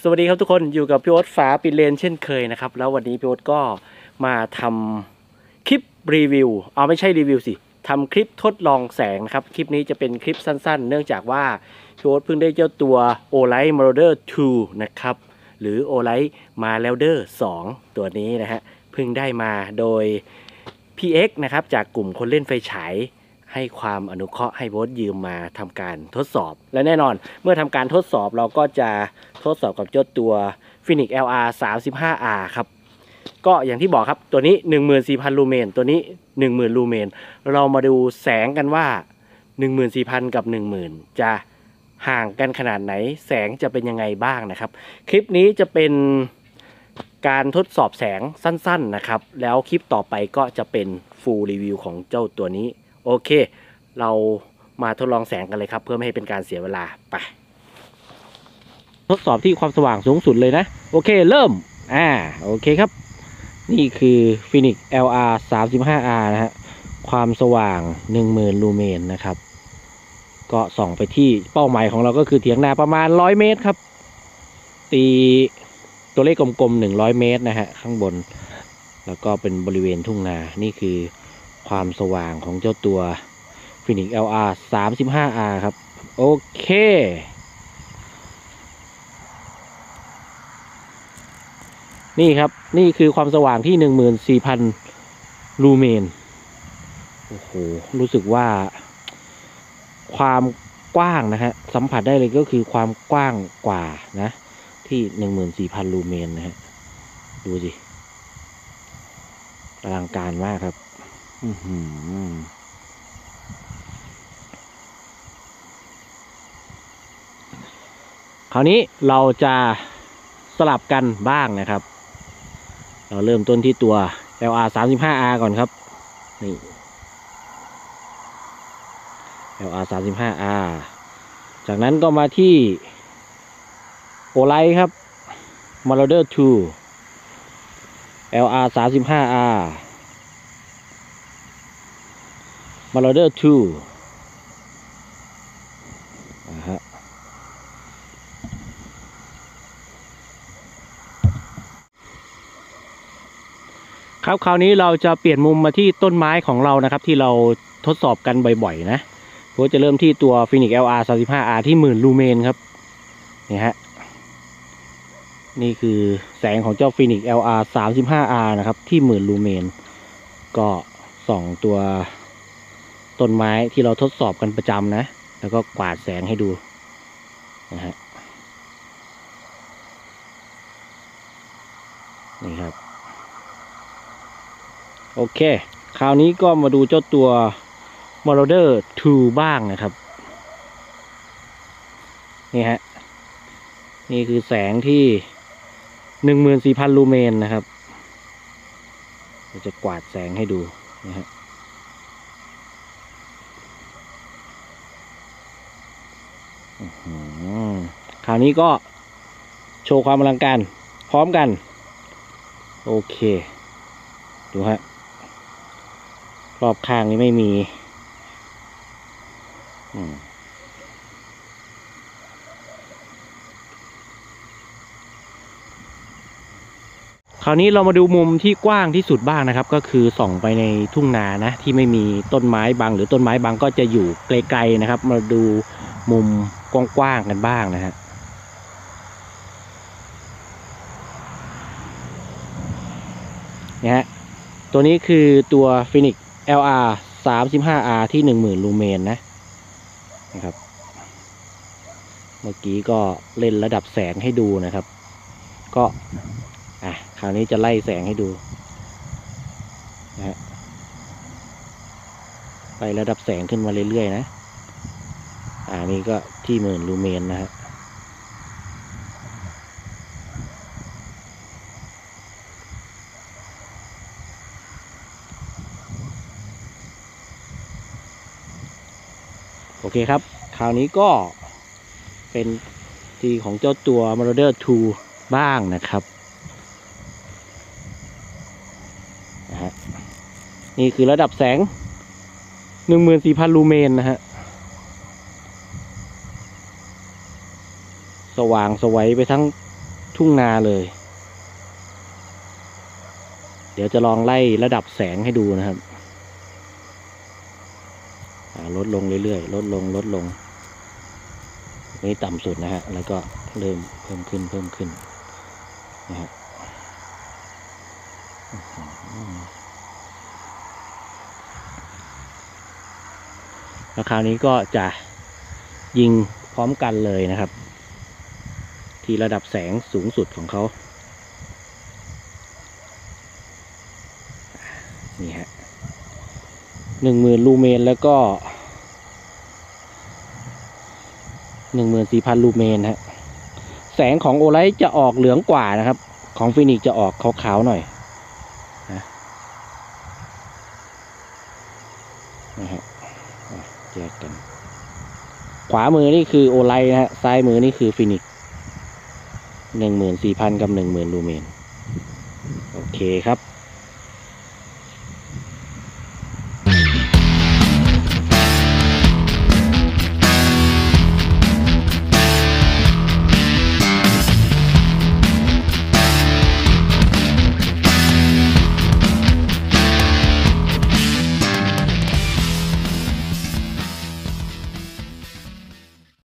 สวัสดีครับทุกคนอยู่กับพี่โอ๊ตฝาปิดเลนเช่นเคยนะครับแล้ววันนี้พี่โอ๊ตก็มาทำคลิปรีวิวไม่ใช่รีวิวสิทำคลิปทดลองแสงนะครับคลิปนี้จะเป็นคลิปสั้นๆเนื่องจากว่าพี่โอ๊ตเพิ่งได้เจ้าตัว Olight Marauder 2นะครับหรือ Olight Marauder 2ตัวนี้นะฮะเพิ่งได้มาโดย PX นะครับจากกลุ่มคนเล่นไฟฉายให้ความอนุเคราะห์ให้โบ๊ทยืมมาทำการทดสอบและแน่นอนเมื่อทำการทดสอบเราก็จะทดสอบกับเจ้าตัว Phoenix LR 35R ครับก็อย่างที่บอกครับตัวนี้ 14,000 ลูเมนตัวนี้ 10,000 ลูเมนเรามาดูแสงกันว่า 14,000 กับ 10,000 จะห่างกันขนาดไหนแสงจะเป็นยังไงบ้างนะครับคลิปนี้จะเป็นการทดสอบแสงสั้นๆนะครับแล้วคลิปต่อไปก็จะเป็น full review ของเจ้าตัวนี้โอเคเรามาทดลองแสงกันเลยครับเพื่อไม่ให้เป็นการเสียเวลาไปทดสอบที่ความสว่างสูงสุดเลยนะโอเคเริ่มโอเคครับนี่คือ Phoenix LR 35R นะฮะความสว่าง 10,000 ลูเมนนะครับก็ส่องไปที่เป้าหมายของเราก็คือเถียงนาประมาณ100 เมตรครับตีตัวเลขกลมๆ100 เมตรนะฮะข้างบนแล้วก็เป็นบริเวณทุ่งนานี่คือความสว่างของเจ้าตัว Phoenix LR 35R ครับโอเคนี่ครับนี่คือความสว่างที่ 14,000 ลูเมนโอ้โหรู้สึกว่าความกว้างนะฮะสัมผัสได้เลยก็คือความกว้างกว่านะที่ 14,000 ลูเมนนะฮะดูสิอลังการมากครับคราวนี้เราจะสลับกันบ้างนะครับเราเริ่มต้นที่ตัว LR 35R ก่อนครับนี่ LR 35R จากนั้นก็มาที่ Olight ครับ Marauder 2 LR 35R Marauder 2ครับคราวนี้เราจะเปลี่ยนมุมมาที่ต้นไม้ของเรานะครับที่เราทดสอบกันบ่อยๆนะผมจะเริ่มที่ตัว Phoenix LR 35R ที่ 10,000 ลูเมนครับนี่ฮะนี่คือแสงของเจ้า Phoenix LR 35R นะครับที่ 10,000 ลูเมนก็ส่องตัวต้นไม้ที่เราทดสอบกันประจำนะแล้วก็กวาดแสงให้ดูนะฮะนี่ครับโอเคคราวนี้ก็มาดูเจ้าตัว Marauder 2 บ้างนะครับนี่ฮะนี่คือแสงที่ 14,000 ลูเมนนะครับเราจะกวาดแสงให้ดูนะฮะคราวนี้ก็โชว์ความอลังการพร้อมกันโอเคดูฮะรอบข้างนี้ไม่มีคราวนี้เรามาดูมุมที่กว้างที่สุดบ้างนะครับก็คือส่องไปในทุ่งนานะที่ไม่มีต้นไม้บังหรือต้นไม้บังก็จะอยู่ไกลๆนะครับมาดูมุมกว้างๆกันบ้างนะฮะเนี่ยฮะตัวนี้คือตัว Phoenix LR 35R ที่ 10,000 ลูเมนนะครับเมื่อกี้ก็เล่นระดับแสงให้ดูนะครับก็คราวนี้จะไล่แสงให้ดูนะฮะไประดับแสงขึ้นมาเรื่อยๆนะนี่ก็ที่ 10,000 ลูเมนนะฮะโอเคครับคราวนี้ก็เป็นทีของเจ้าตัว Marauder 2 บ้างนะครับนี่คือระดับแสง 14,000 ลูเมนนะฮะสว่างสวัยไปทั้งทุ่งนาเลย เดี๋ยวจะลองไล่ระดับแสงให้ดูนะครับลดลงเรื่อยๆลดลงนี่ต่ำสุดนะฮะแล้วก็เริ่มเพิ่มขึ้นนะครับแล้วคราวนี้ก็จะยิงพร้อมกันเลยนะครับที่ระดับแสงสูงสุดของเขานี่ฮะ10,000 ลูเมนแล้วก็14,000 ลูเมนฮะแสงของโอไลท์จะออกเหลืองกว่านะครับของฟินิกจะออกขาวๆหน่อยนะฮะแยกกันขวามือนี่คือโอไลท์นะฮะซ้ายมือนี่คือฟินิก14,000 กับ 10,000 ลูเมนโอเคครับ